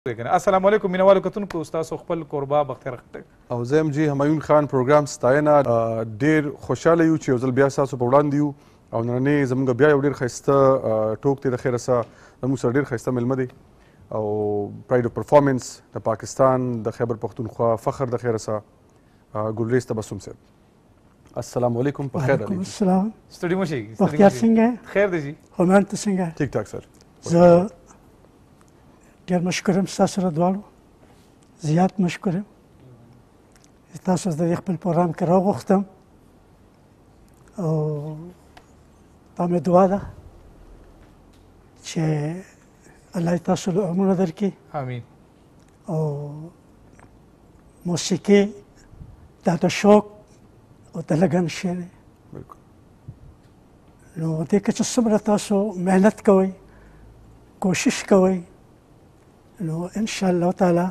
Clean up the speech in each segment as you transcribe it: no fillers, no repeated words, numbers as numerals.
السلام علیکم مینوالو کتونکو ستاسو خپل کوربه بختیار او زه یم جی همایون خان پروګرام ستاینه ډېر خوشحاله یو چې یو ځل بیا ستاسو په وړاندې یو او نننۍ زموږ بیا یو ډېر ښایسته ټوک دی د خیره سه زموږ سره ډېر ښایسته میلمه دی او پراید اف پرفارمنس د پاکستان د خیبر پښتونخوا فخر د خیره سه ګلریز تبسم صاحب السلام علیکم په خیر وعلیکم السلام ستړي مشئ بختیار څنګه خیر دی جی همایون ته څنګه ټیک ټاک سر زه ډېر مشکور یم ستاسو سره دواړو زیات مشکور یم تاسو د خپل پروګرام کې راوغوښتم او دا مې دعا ده چې الله تاسو له عمرونه درکړي امین او موسیقي دا د شوق او د لګن شی دی بالکل نو دې کې چې څومره تاسو محنت کوئ کوشش کوئ نو ان شاء الله تعالی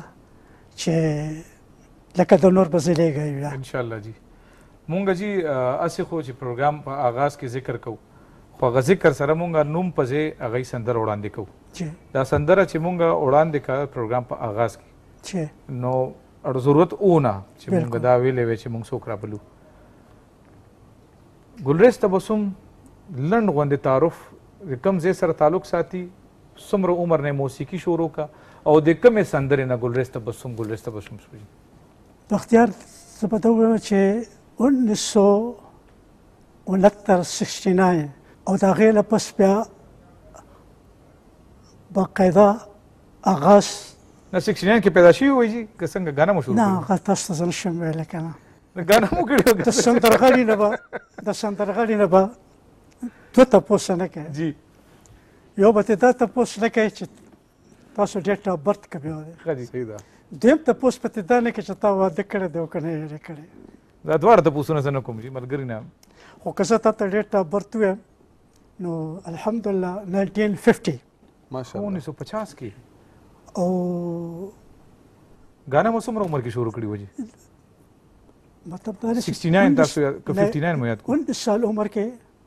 چې لکه د نور بزلیږي بیا ان شاء الله جی مونږ جی اسی خو چې پروګرام په آغاز کې ذکر کوو خو هغه ذکر سره مونږ نوم پځې هغه سندر وړاندې کوو دا سندره چې مونږ وړاندې کړ پروګرام په آغاز کې نو اړ ضرورت اونه چې مونږ دا ویلې وې چې مونږ څوک رابلو ګلریز تبسم لنډ غوندې تعارف د کوم ځای سره تعلق ساتي څومره عمر نه موسیقي شروع کا او د کومې سندرې نه ګلریز تبسم شوي بختیار زه به دا ووایم چې 1969 او د هغې نه پس بیا باقاعده آغاز نه 69 کې پیدا شوي وایي جي که څنګه ګانا مو شروع نه هغه تاسو ته زه نشم ویلی که نه ګانا مو کړې د سندرغاړي نه به دوه تپوسه نه کوي جی یو به تې دا تپوس نه کوي چې تاسو ډیټ اف برت کوم دی ښه جي صحیح ده دویم تپوس په تې دا نه کوي چې تا واده کړی دی او که نه یې کړی دا دواړه تپوسونه زه نه کوم جي ملګري نه خو که زه تا ته ډیټ اف برت ویم نو الحمدلله 1950 ماشاءالله 1950 کې او ګانا مو څومره عمر کې شروع کړي و جي مطلب دا 69 تاسو که 59 مو یاد کو 19 سال عمر کې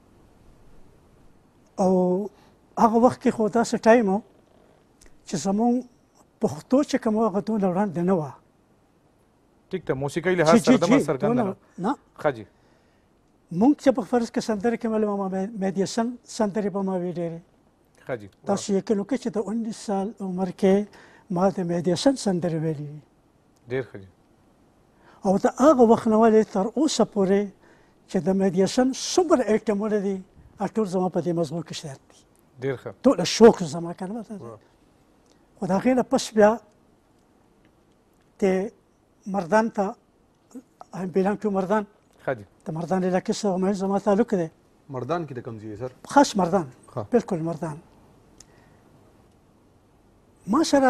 او هغه وخت کې خو داسې ټایم و چې زمونږ پښتو چې کوم هغه دونه وړاندې نه وه ټیک ته موسیقي لحاظ سره دمه څرګنده نه ښه جي مونږ چې په فرض کې سندرې کې معلومه میډیسن سندرې به ما وی ډېرې ښه جي تاسو یقین وکړئ چې د 19 سال عمر کې ما د میډیسن سندرې ویلي دي ډېر ښه جي او د هغه وخت نه ولې تر اوسه پورې چې د میډیسن څومره ایټمونه دي ټول زما په دې مضمون کې شته دي ډېر ښه ټول شوق زما که نه خو د هغې نه پس بیا د مردان ته I belong to مردان ښه جي د مردان علاقې سره همایون زما تعلق دی مردان کې د کوم ځای سر خاص مردان بالکل مردان ما سره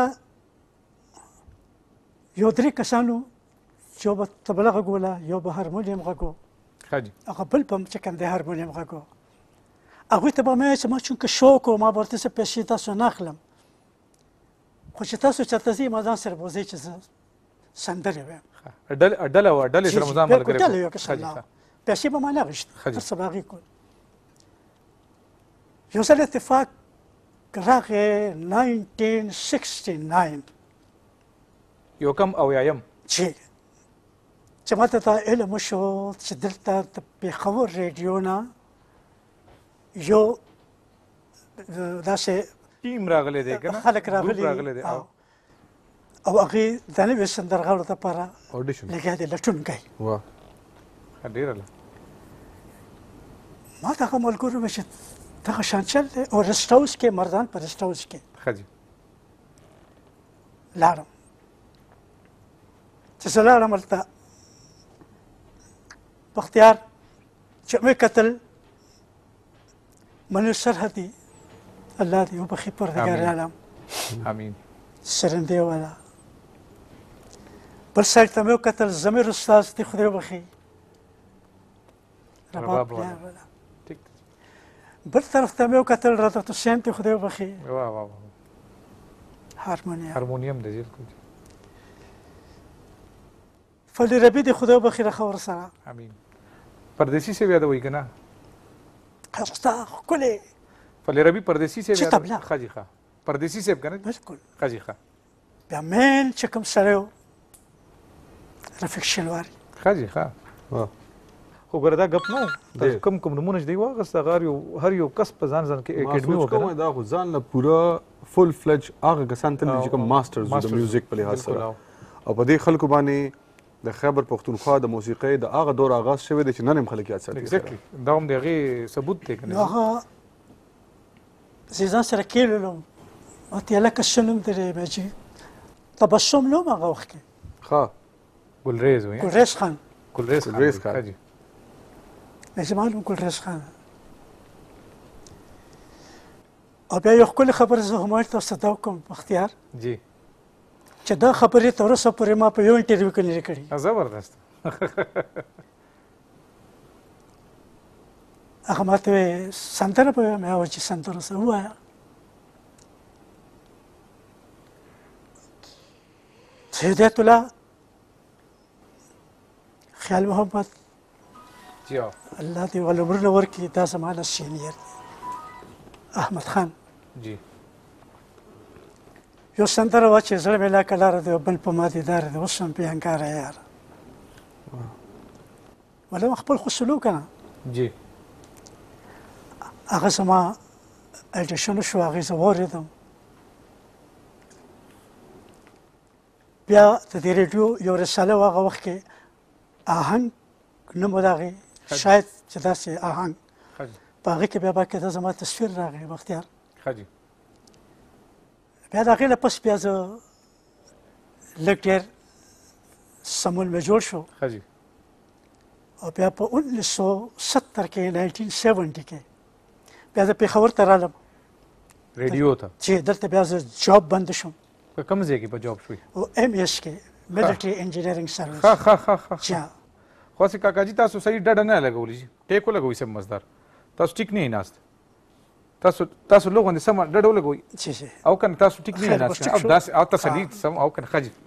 یو درې کسانو چې یو به طبله غږوله یو به هارمونیم غږو ښه جي هغه بل به چې کوم دی هارمونیم غږو هغوی ته به مې وایي چې ما چونکه شوق و ما به ورته څه پیسې تاسو نه اخلم خو چې تاسو چېرته ځئ ما ځان سره بوځئ چې زه سندرې وایم ډلې سره مو ځان ملګری ډلې یو کس الله پیسې به ما نه اخیست هر څه به هغې کول یو ځل اتفاق راغی 1969 یو کم او یایم چې ماته دا علم وشو چې دلته د پېښور ریډیو نه یو داسې ټیم راغلی دی که نه خلک راغلي دی او هغې د نوې سندرغاړو دپاره اډیشن لګیا دی لټون کوي واه ښه ډېره ما ته هغه ملګرو وویل چې دغه شان چل دی او رسټ هاوس کې مردان په رسټ هاوس کې ښه جي لاړم چې زه لاړم هلته بختیار چې مې کتل منیر سرحدي الله دې وبخښي پروردګار عالم امین سرندې والا بل سایډ ته مې وکتل ضمیر استاذ دې خدای وبخښي رباب والا بل طرف ته مې وکتل رادت حسین دې خدای وبخښي واه واه هارمونیم دی بالکل فلی ربی دې خدای وبخښي رخه ورسره امین پردیسی سے یادوي که نه ښایسته ښکلې فلی ربی پردیسی سے چې طبله ښه جي ښه پردیسی صاحب که نه بالکل ښه جي ښه بیا مین چې کوم سړی و رفیق شینواري. ښه جي ښه. خو ګوره دا ګپ نه و تاسو کوم کوم نومونه چې دی واخیسته هر یو کس په ځان ځان کې اکیډمي وکړه. دا خو ځان له پوره فل فلج هغه کسان تللي چې کوم ماسټرز د میوزیک په لحاظ سره او په دې خلکو باندې د خیبر پښتونخوا د موسیقۍ د هغه دور آغاز شوی دی چې نن هم خلک یاد ساتي. ایگزیکټلی دا هم د هغې ثبوت دی که نو هغه زه ځان سره کېللم ماته یې لکه څه نوم دی مجید تبسم نوم هغه وخت کې ښه ګلریز وایي ګلریز خان ګلریز خان ښه جي مې معلوم ګلریز خان. او بیا یو ښکلې خبره زه همایل ته ورڅخه دا وکړم بختیار جي چې دا خبرې تر اوسه پورې ما په یو انټرویو کې نه دي کړي. زبردست. هغه ماته وویل سندره به ووایم. ما وویل چې سندره څه ووایه. هدایت الله خیال محمد جي الله دې ول عمرونه ورکړي دا زما نه سینیر دی. احمد خان جي یو سندره وه چې زړه مې لکه لاره دی او بل په ما دیدار دی اوس هم پیانکاره یاره ولا ما خپل خو سلوک نه جي هغه زما اډیشن شو هغې زه واورېدم. بیا د دې ریډیو یو رساله وه هغه وخت کې آهنګ نوم و د هغې شاید چې داسې آهنګ په هغې کې بیا باقاعده زما تصویر راغی بختیار. ښه جي بیا د هغې نه پس بیا زه لږ ډېر سمون مې جوړ شو ښه جي او بیا په 1970 کې 1970 کې بیا زه پېښور ته رالم ریډیو ته چې دلته بیا زه جاب بند شم په کوم ځای کې په جاب شوي؟ او ایم ایس کې ملټري انجینیرینګ سروس. ښه ښه ښه ښه چا خو هسې کاکا جي تاسو صحیح ډډه نه لګولي جي ټیک ولګوئ سم مزدار تاسو ټیک نه یې ناست تاسو لږ غوندې سمه ډډه ولګوئ چې او که نه تاسو ټیک نه یې ناست او داسې او تسلي سم او که نه ښه جي